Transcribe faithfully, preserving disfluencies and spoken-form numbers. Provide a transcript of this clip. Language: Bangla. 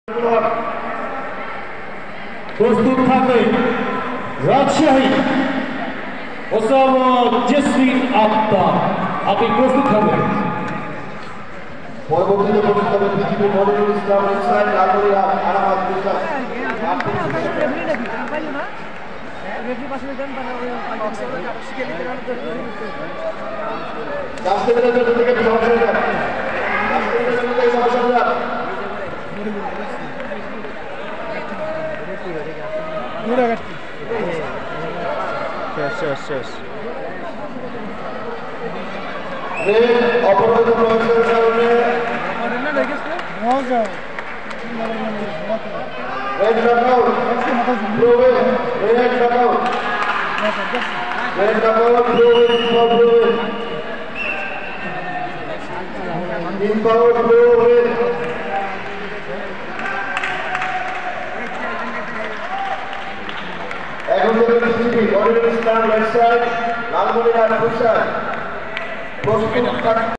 প্রস্তুত থাকবে রাজশাহী ওসামা জেসমিন আক্তার, আপনি প্রস্তুত থাকবেন। পরবর্তীতে প্রস্তুত হবে বিজিবি মনিরুল ইসলাম ইসলাম নাগরিক আরামাত মুস্তাক অপরাধ প্রয়োগের কারণে রেড নকআউট ব্লুওয়েল রেড নকআউট রেড নকআউট ব্লুওয়েল ফর ব্লুওয়েল ইম্পাওয়ার ব্লুওয়েল এখন থেকে বিজিবি মনিরুল ইসলাম রাজশাহী লালমনিরহাট প্রস্তুত